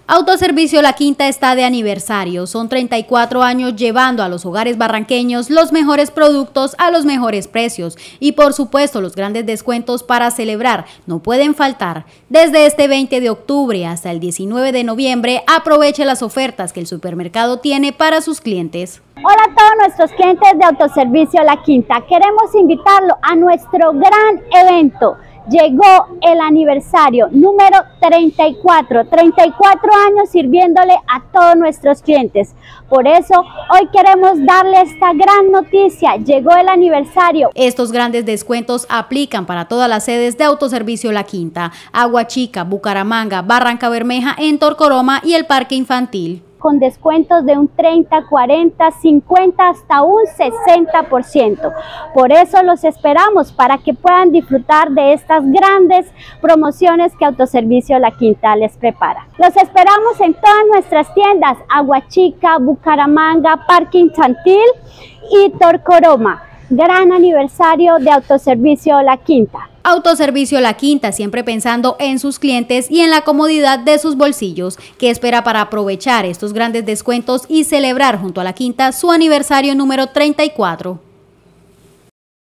Autoservicio La Quinta está de aniversario. Son 34 años llevando a los hogares barranqueños los mejores productos a los mejores precios. Y por supuesto, los grandes descuentos para celebrar no pueden faltar. Desde este 20 de octubre hasta el 19 de noviembre, aproveche las ofertas que el supermercado tiene para sus clientes. Hola a todos nuestros clientes de Autoservicio La Quinta. Queremos invitarlo a nuestro gran evento. Llegó el aniversario número 34 años sirviéndole a todos nuestros clientes. Por eso hoy queremos darle esta gran noticia, llegó el aniversario. Estos grandes descuentos aplican para todas las sedes de Autoservicio La Quinta, Aguachica, Bucaramanga, Barrancabermeja, en Torcoroma y el Parque Infantil. Con descuentos de un 30, 40, 50 hasta un 60%. Por eso los esperamos para que puedan disfrutar de estas grandes promociones que Autoservicio La Quinta les prepara. Los esperamos en todas nuestras tiendas, Aguachica, Bucaramanga, Parque Infantil y Torcoroma. Gran aniversario de Autoservicio La Quinta. Autoservicio La Quinta, siempre pensando en sus clientes y en la comodidad de sus bolsillos. ¿Qué espera para aprovechar estos grandes descuentos y celebrar junto a La Quinta su aniversario número 34?